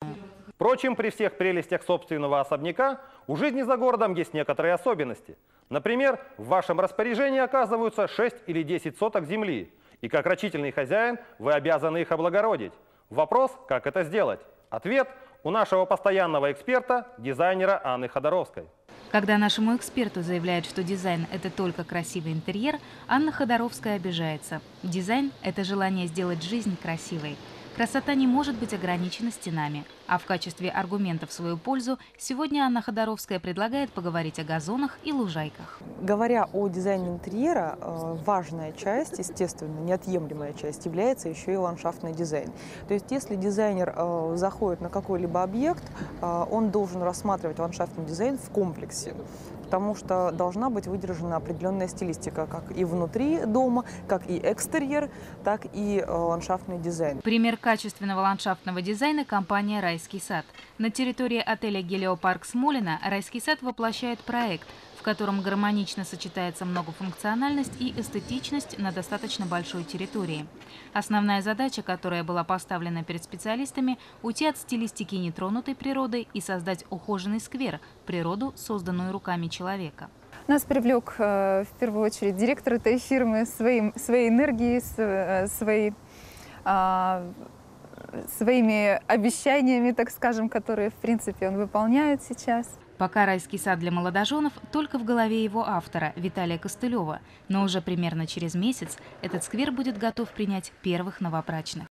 Впрочем, при всех прелестях собственного особняка у жизни за городом есть некоторые особенности. Например, в вашем распоряжении оказываются 6 или 10 соток земли, и как рачительный хозяин вы обязаны их облагородить. Вопрос, как это сделать? Ответ у нашего постоянного эксперта, дизайнера Анны Ходоровской. Когда нашему эксперту заявляют, что дизайн – это только красивый интерьер, Анна Ходоровская обижается. Дизайн – это желание сделать жизнь красивой. Красота не может быть ограничена стенами. А в качестве аргумента в свою пользу сегодня Анна Ходоровская предлагает поговорить о газонах и лужайках. Говоря о дизайне интерьера, важная часть, естественно, неотъемлемая часть, является еще и ландшафтный дизайн. То есть если дизайнер заходит на какой-либо объект, он должен рассматривать ландшафтный дизайн в комплексе. Потому что должна быть выдержана определенная стилистика, как и внутри дома, как и экстерьер, так и ландшафтный дизайн. Пример качественного ландшафтного дизайна – компания «Райский сад». На территории отеля «Гелиопарк Смолино» «Райский сад» воплощает проект, в котором гармонично сочетается многофункциональность и эстетичность на достаточно большой территории. Основная задача, которая была поставлена перед специалистами – уйти от стилистики нетронутой природы и создать ухоженный сквер, природу, созданную руками человека. Нас привлек в первую очередь директор этой фирмы своей энергией, своими обещаниями, так скажем, которые, в принципе, он выполняет сейчас. Пока «Райский сад» для молодоженов только в голове его автора Виталия Костылева, но уже примерно через месяц этот сквер будет готов принять первых новобрачных.